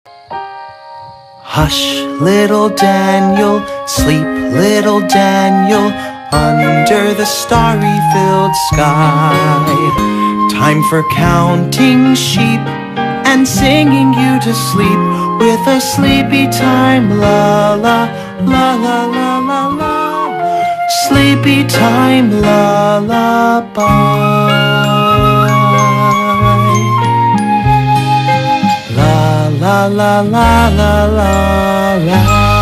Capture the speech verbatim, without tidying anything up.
Hush, little Daniel, sleep, little Daniel, under the starry-filled sky. Time for counting sheep and singing you to sleep with a sleepy time lullaby, la la la la la. Sleepy time lullaby. La la la la la la la.